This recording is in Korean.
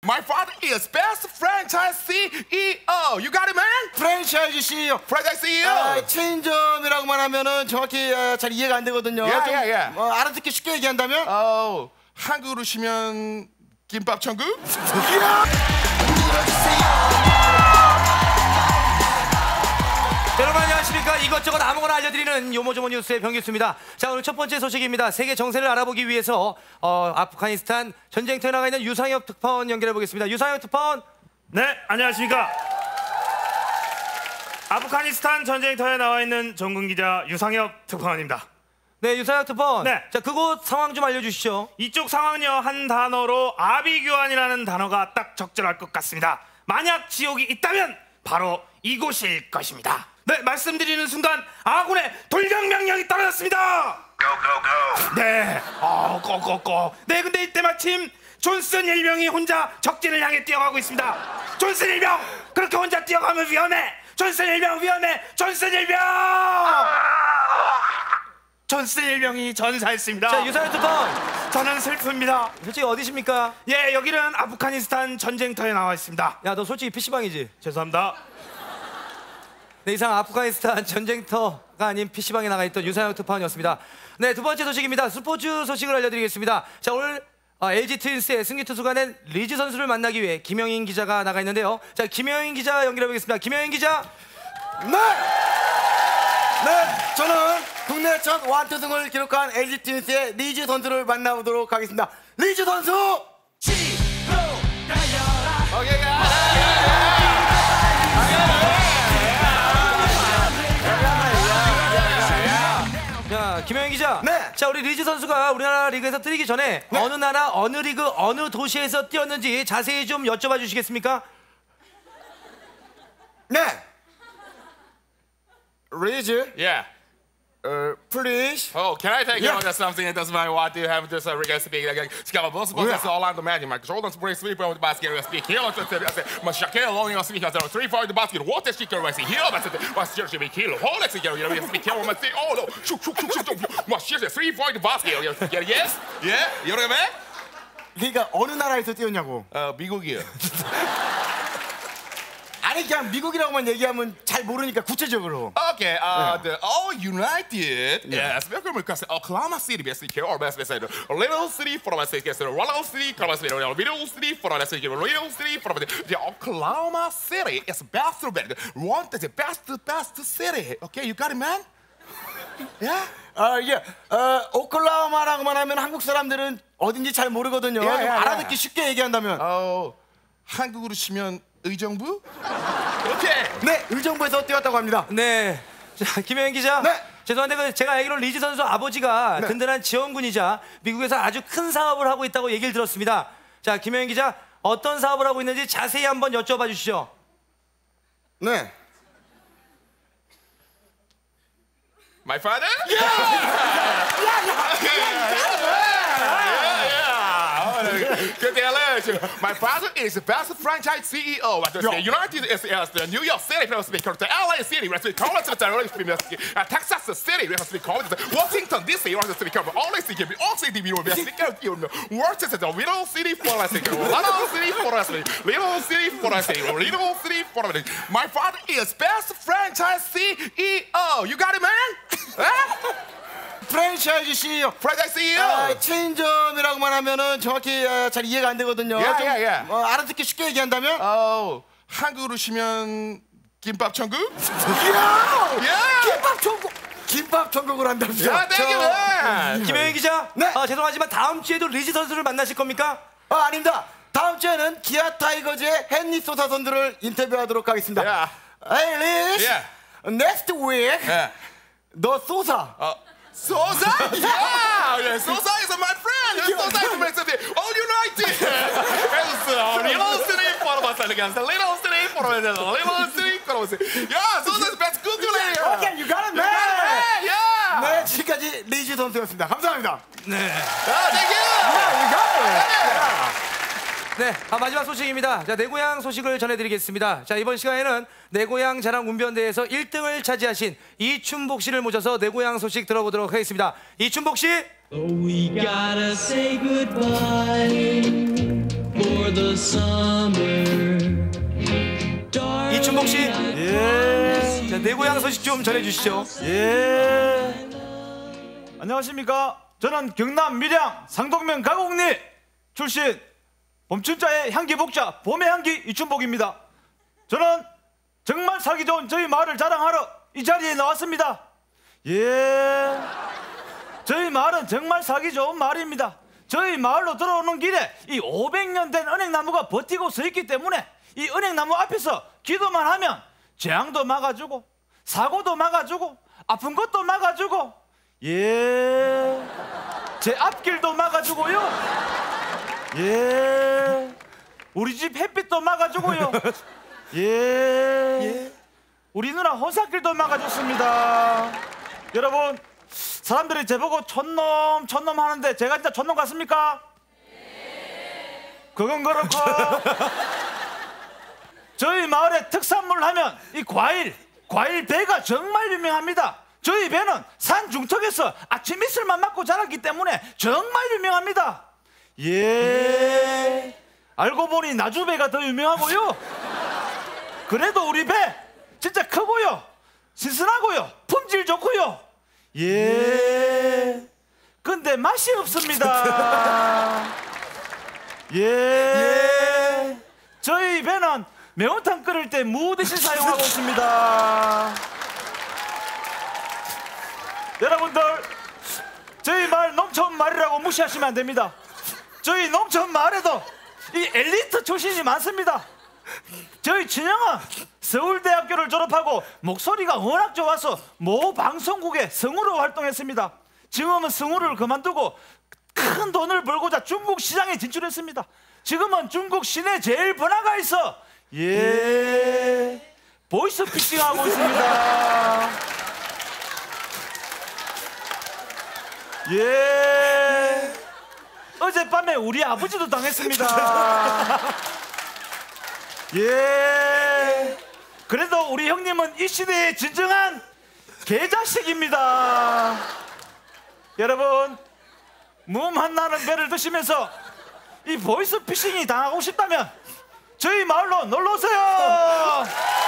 My father is best franchise CEO. You got it, man? 프랜차이즈 CEO. Franchise CEO. 체인점이라고만 하면은 정확히 잘 이해가 안 되거든요. 알아듣기 쉽게 얘기한다면? 한국으로 치면 김밥 천국? 여러분 안녕하십니까. 이것저것 아무거나 알려드리는 요모조모 뉴스의 병규수입니다. 자, 오늘 첫 번째 소식입니다. 세계 정세를 알아보기 위해서 아프가니스탄 전쟁터에 나가 있는 유상엽 특파원 연결해 보겠습니다. 유상엽 특파원. 네, 안녕하십니까. 아프가니스탄 전쟁터에 나와 있는 전군 기자 유상엽 특파원입니다. 네, 유상엽 특파원. 네. 자, 그곳 상황 좀 알려주시죠. 이쪽 상황은요, 한 단어로 아비규환이라는 단어가 딱 적절할 것 같습니다. 만약 지옥이 있다면 바로 이곳일 것입니다. 네, 말씀드리는 순간 아군의 돌격 명령이 떨어졌습니다. 네, 고고고. 네, 근데 이때 마침 존슨 일병이 혼자 적진을 향해 뛰어가고 있습니다. 존슨 일병, 그렇게 혼자 뛰어가면 위험해. 존슨 일병 위험해. 존슨 일병. 존슨 일병이 전사했습니다. 자, 유상엽 특파원. 저는 슬픕니다. 솔직히 어디십니까? 예, 여기는 아프가니스탄 전쟁터에 나와 있습니다. 야, 너 솔직히 PC방이지? 죄송합니다. 네, 이상 아프가니스탄 전쟁터가 아닌 PC방에 나가 있던 유상엽 특파원이었습니다. 네, 두 번째 소식입니다. 스포츠 소식을 알려드리겠습니다. 자, 오늘 LG 트윈스의 승리 투수가 낸 리즈 선수를 만나기 위해 김영인 기자가 나가 있는데요. 자, 김영인 기자 연결해 보겠습니다. 김영인 기자. 네, 저는 국내 첫 완투승을 기록한 LG 트윈스의 리즈 선수를 만나보도록 하겠습니다. 리즈 선수! 자, 김영인 기자. 네. 자, 우리 리즈 선수가 우리나라 리그에서 뛰기 전에 어느 나라, 어느 리그, 어느 도시에서 뛰었는지 자세히 좀 여쭤봐 주시겠습니까? 네. 리즈. Yeah. Please. Oh, can I take you Yeah. on something that doesn't matter what you have this regular speaking? Scava boss, but that's all I'm the magic. My Jordan spray sweep with the basket. Speak here. My Shaquille O'Neal speak as 3-4 the basket. What the sticker was here? What's your speak here? Hold it together. You speak here. My say, oh no, shoot. My shit, 3-4 the basket. Yes, yeah. You know what I mean? 그러니까 어느 나라에서 뛰었냐고. 미국이요. 아니 그냥 미국이라고만 얘기하면 잘 모르니까 구체적으로. Okay, the All United, yes, because Oklahoma City, basically, or best say, Little City for us, Little City, Little City for us, Little City for us. The Oklahoma City is best, one is the best city. Okay, you got it, man? Yeah. 예. 오클라호마라고만 하면 한국 사람들은 어딘지 잘 모르거든요. 좀 알아듣기 쉽게 얘기한다면. 한국으로 치면 의정부? 오케이. 네, 의정부에서 뛰었다고 합니다. 네. 자, 김영인 기자. 네. 죄송한데 제가 알기로 리즈 선수 아버지가 든든한 지원군이자 미국에서 아주 큰 사업을 하고 있다고 얘기를 들었습니다. 자, 김영인 기자, 어떤 사업을 하고 있는지 자세히 한번 여쭤봐 주시죠. 네. My father? Good day, my father is the best franchise CEO. The United is the New York City, the LA City, Texas City, Washington DC, all city, works as a little city for us, little city for us, little city for us, little city for us. My father is best franchise CEO. You got it, man? 프랜차이즈 CEO. Franchise CEO. 체인점이라고만 하면은 정확히 잘 이해가 안 되거든요. 알아듣기 쉽게 얘기한다면? 한국으로 치면 김밥 천국? 김밥 천국. 김밥 천국을 한답니다. 김영인 기자. 네. 죄송하지만 다음 주에도 리즈 선수를 만나실 겁니까? 아닙니다. 다음 주에는 기아 타이거즈의 헨리 소사 선수를 인터뷰하도록 하겠습니다. Hey, Liz. Next week, 너 소사. Sosa? Yeah, Sosa is my friend. Sosa is my friend. All United. Little city for us against little city for us. Little city for us. Yeah, Sosa is best good player. Okay, you got it, man. Yeah. 네, 지금까지 리즈 선수였습니다. 감사합니다. 네. Thank you. You got it. 네, 마지막 소식입니다. 자, 내 고향 소식을 전해드리겠습니다. 자, 이번 시간에는 내 고향 자랑 운변대회에서 1등을 차지하신 이춘복 씨를 모셔서 내 고향 소식 들어보도록 하겠습니다. 이춘복 씨. We gotta say goodbye. 이춘복 씨, 예. 자, 내 고향 소식 좀 전해주시죠. 예. 안녕하십니까. 저는 경남 밀양 상동면 가곡리 출신 봄춘자의 향기 복자 봄의 향기 이춘복입니다. 저는 정말 살기 좋은 저희 마을을 자랑하러 이 자리에 나왔습니다. 예. 저희 마을은 정말 살기 좋은 마을입니다. 저희 마을로 들어오는 길에 이 500년 된 은행나무가 버티고 서 있기 때문에 이 은행나무 앞에서 기도만 하면 재앙도 막아주고 사고도 막아주고 아픈 것도 막아주고 예. 제 앞길도 막아주고요. 예. 우리 집 햇빛도 막아주고요. 예. 우리 누나 호사길도 막아줬습니다. 여러분, 사람들이 제보고 촌놈 하는데 제가 진짜 촌놈 같습니까? 그건 그렇고 저희 마을에 특산물 하면 이 과일 배가 정말 유명합니다. 저희 배는 산 중턱에서 아침 이슬만 맞고 자랐기 때문에 정말 유명합니다. 예. 알고 보니 나주배가 더 유명하고요. 그래도 우리 배 진짜 크고요, 신선하고요, 품질 좋고요. 예. 근데 맛이 없습니다. 예. 저희 배는 매운탕 끓일 때 무 대신 사용하고 있습니다. 여러분들, 저희 마을 농촌 마을이라고 무시하시면 안 됩니다. 저희 농촌 마을에도 이 엘리트 출신이 많습니다. 저희 친형은 서울대학교를 졸업하고 목소리가 워낙 좋아서 모 방송국에 성우로 활동했습니다. 지금은 성우를 그만두고 큰 돈을 벌고자 중국 시장에 진출했습니다. 지금은 중국 시내 제일 번화가에 있어 예. 보이스 피싱하고 있습니다. 예. 어젯밤에 우리 아버지도 당했습니다. 예. 그래도 우리 형님은 이 시대의 진정한 개자식입니다. 여러분, 몸 한나는 배를 드시면서 이 보이스 피싱이 당하고 싶다면 저희 마을로 놀러 오세요.